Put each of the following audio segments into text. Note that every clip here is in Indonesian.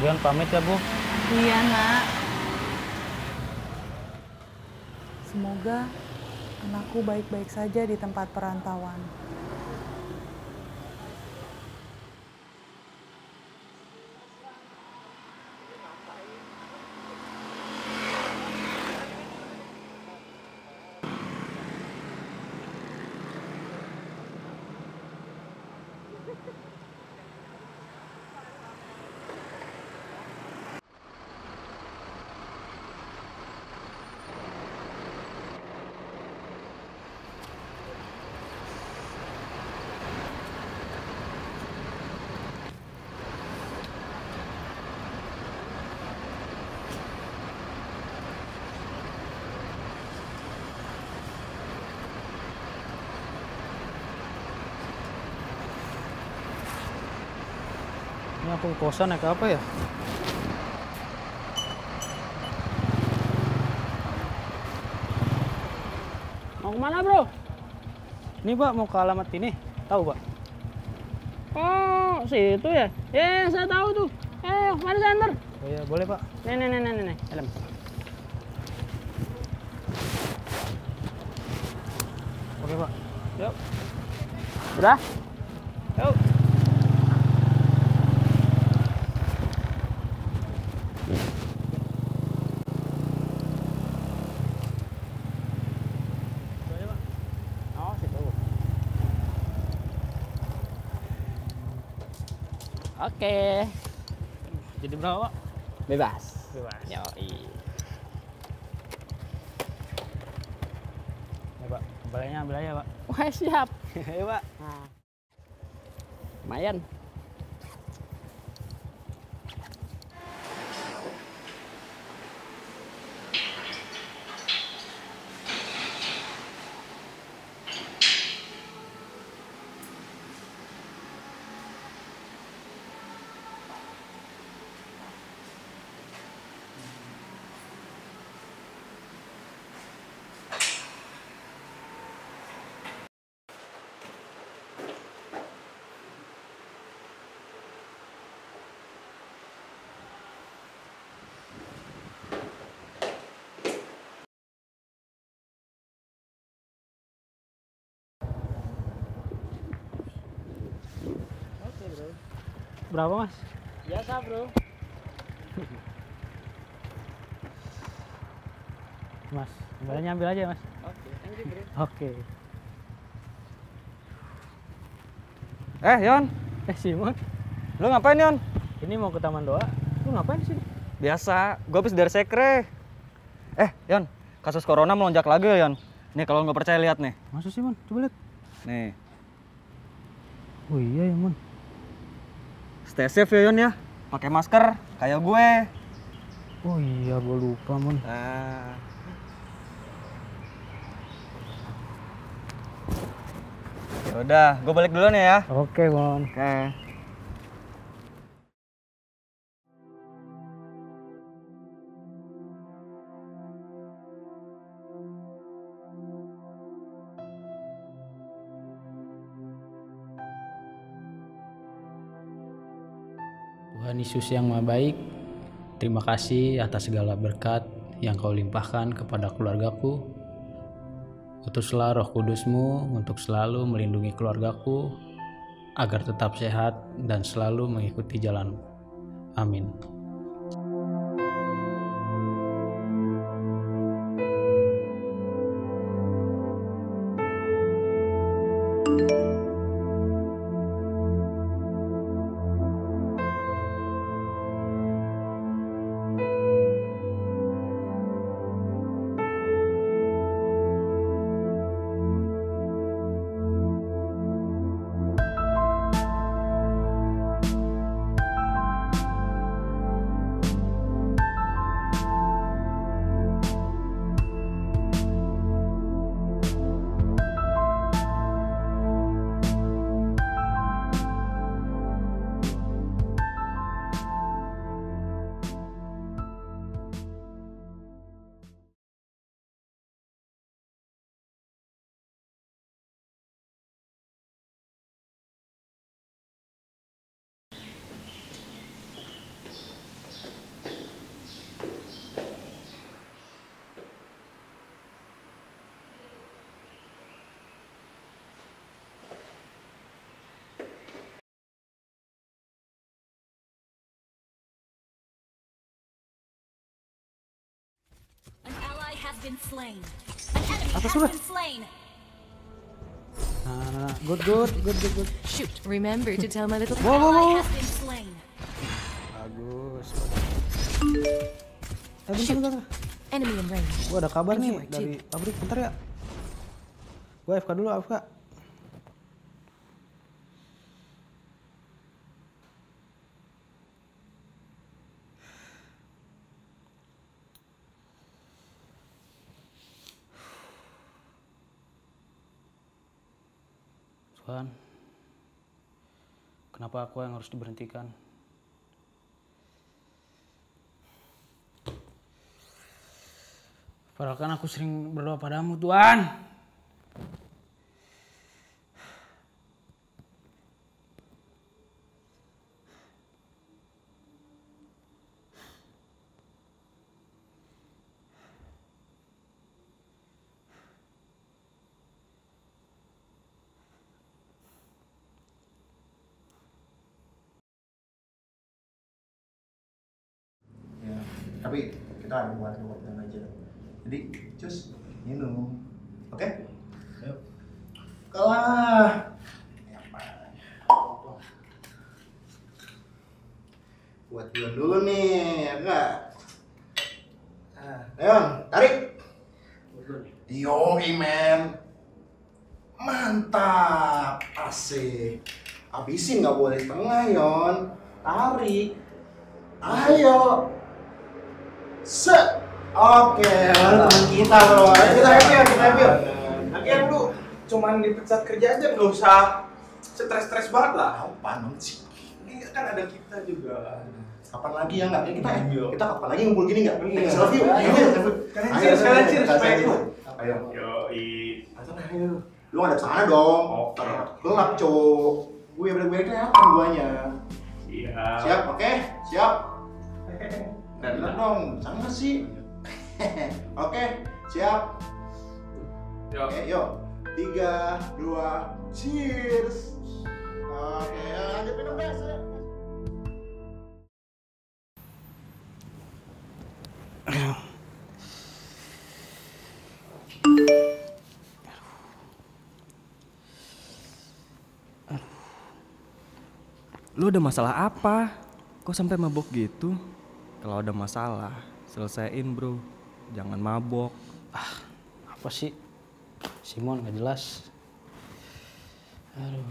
Yon pamit ya, Bu. Iya, Nak. Semoga anakku baik-baik saja di tempat perantauan. Ini aku kosan naik apa ya? Mau kemana, Bro? Ini, Pak, mau ke alamat ini. Tahu, Pak? Oh, situ ya? Saya tahu tuh. Mari saya antar. Oh iya, boleh, Pak. Nih, helm. Oke, Pak. Yuk. Udah? Yuk. Oh, situ. Oke. Jadi berapa, Pak? Bebas. Bebas. Yoi. Ya, Pak. Kembaliannya ambil aja, Pak. Wah, siap. Ayo, Pak. Nah. Lumayan. Oke, Bro. Berapa, Mas? Biasa, Bro. Mas, kembaliannya ambil aja, Mas. Oke, thank you, Bro. Oke. Yon, Simon, lu ngapain Yon? ini mau ke Taman Doa. Lu ngapain sih? Biasa, gue habis dari sekre. Yon, kasus corona melonjak lagi ya Yon. Nih kalau nggak percaya lihat nih. Masa sih, Mon? Coba lihat. Nih, Oh iya ya, Mon. stay safe ya Yon ya. Pakai masker kayak gue. Oh iya, gue lupa, Mon. Nah, ya udah, gue balik dulu nih ya. Oke, Mon. Oke. Tuhan Yesus yang Maha Baik, terima kasih atas segala berkat yang Kau limpahkan kepada keluargaku. Utuslah Roh Kudus-Mu untuk selalu melindungi keluargaku agar tetap sehat dan selalu mengikuti jalan-Mu. Amin. Atas udah. Nah, good. Shoot. Remember to tell my little Wow. has been slain. Bagus. Bentar. Enemy in range. Gua ada kabar And nih you are dari too. pabrik. Bentar ya. Gua AFK dulu, AFK. Tuhan, kenapa aku yang harus diberhentikan? Padahal kan aku sering berdoa padamu, Tuhan. Ya, tapi kita ada buat aja. Jadi, cus, minum. Oke? Ayo. Kalah. Buat dulu nih, ya enggak? Ayo, tarik. Yoi, men. Mantap, asik. Habisin nggak boleh setengah, Yon. Tarik. Ayo. Set. Oke, teman kita bro. Ayo kita happy. Lagian lu cuman dipecat kerja aja, nggak usah stres banget lah. Apaan sih? Ini kan ada kita juga. Kapan lagi ya nggak? Kita kapan lagi ngumpul gini nggak? Take selfie yuk. Sekalian cheers, supaya ikut. Ayo. Yoi. Ayo. Lu nggak ada sana dong. Oke. Gelap cowok. Gue bener-bener kelihatan guanya. Siap. Siap, oke? Siap. Bener dong, sama sih. Oke, siap. Oke, yuk. 3, 2, cheers. Oke, lanjut minum guys. Lu ada masalah apa? Kok sampai mabok gitu? Kalau ada masalah, selesaiin bro. Jangan mabok. Apa sih? Simon nggak jelas. Aduh.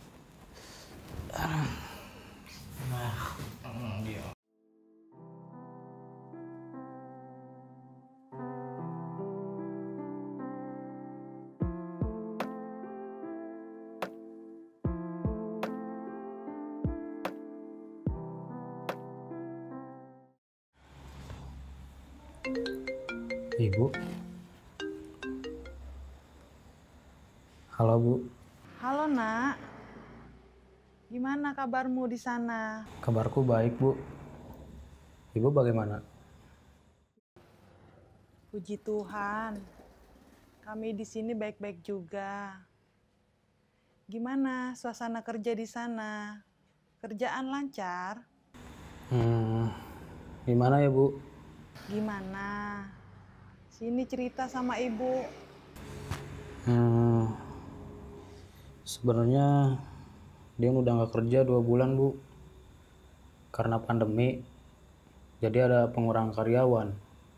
Ibu. Halo, Bu. Halo, Nak. Gimana kabarmu di sana? Kabarku baik, Bu. Ibu bagaimana? Puji Tuhan. Kami di sini baik-baik juga. Gimana suasana kerja di sana? Kerjaan lancar? Gimana ya, Bu? Gimana? Sini cerita sama ibu. Sebenarnya dia udah nggak kerja 2 bulan, Bu. Karena pandemi, jadi ada pengurangan karyawan.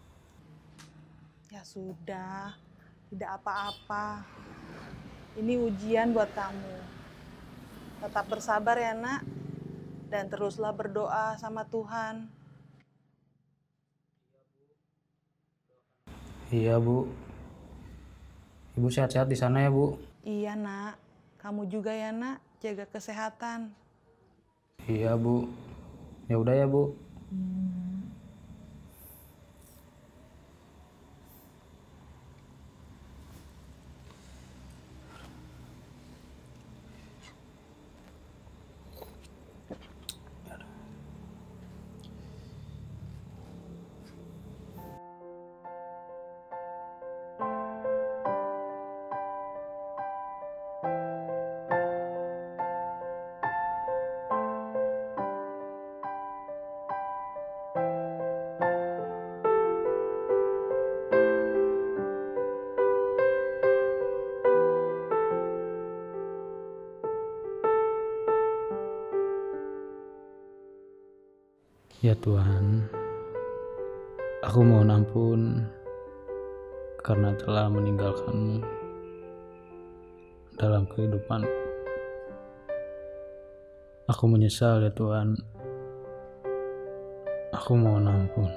Ya sudah, tidak apa-apa. Ini ujian buat kamu. Tetap bersabar ya, Nak. Dan teruslah berdoa sama Tuhan. Iya, Bu. Ibu sehat-sehat di sana ya, Bu? Iya, Nak. Kamu juga ya, Nak. Jaga kesehatan. Iya, Bu. Ya udah ya, Bu. Ya Tuhan, aku mohon ampun karena telah meninggalkanmu dalam kehidupan. Aku menyesal ya Tuhan. Aku mohon ampun.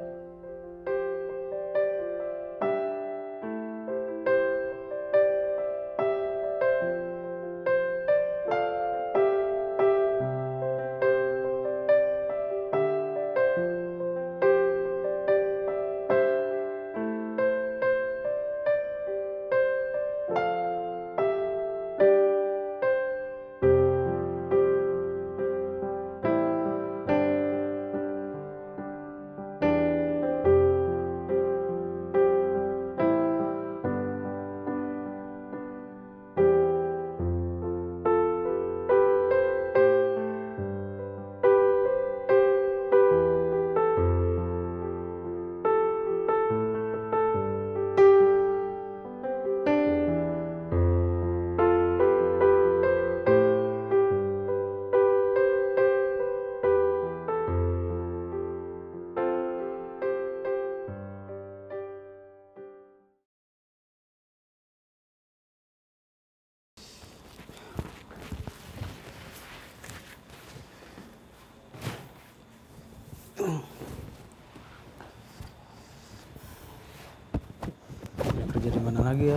Kerja di mana lagi ya?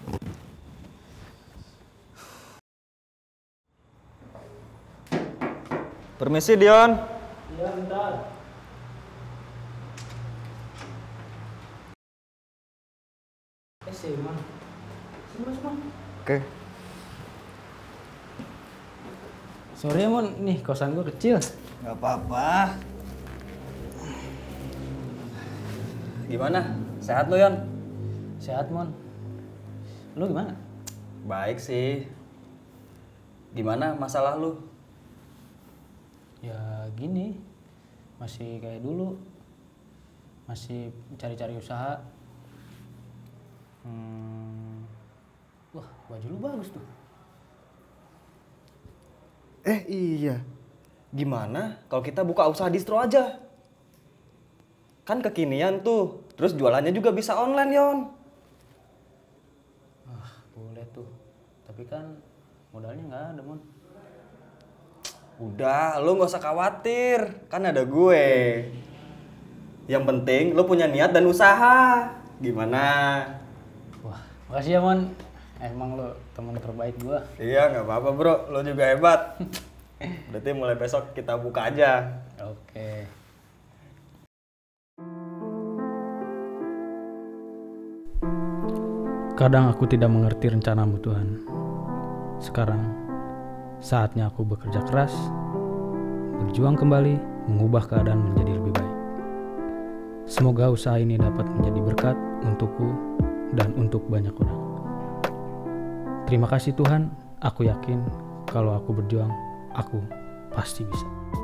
Permisi Dion. Iya, bentar. Sini, Man. Sini. Oke. Sorry ya Mon, nih kosan gue kecil. Gak apa-apa. Gimana? Sehat lo, Yon? Sehat Mon. Lu gimana? Baik sih. Gimana masalah lu? Ya gini, masih kayak dulu. Masih cari-cari usaha. Wah, baju lu bagus tuh. Iya. Gimana kalau kita buka usaha distro aja? Kan kekinian tuh. Terus jualannya juga bisa online, Yon. Boleh tuh. Tapi kan modalnya nggak ada, Mon. Udah, lu gak usah khawatir. Kan ada gue. Yang penting lu punya niat dan usaha. Gimana? Wah, makasih ya, Mon. Emang lo teman terbaik gua. Iya, gak apa-apa bro. Lu juga hebat. Berarti mulai besok kita buka aja. Oke. Kadang aku tidak mengerti rencanamu Tuhan. Sekarang saatnya aku bekerja keras, berjuang kembali, mengubah keadaan menjadi lebih baik. Semoga usaha ini dapat menjadi berkat untukku dan untuk banyak orang. Terima kasih Tuhan, aku yakin kalau aku berjuang, aku pasti bisa.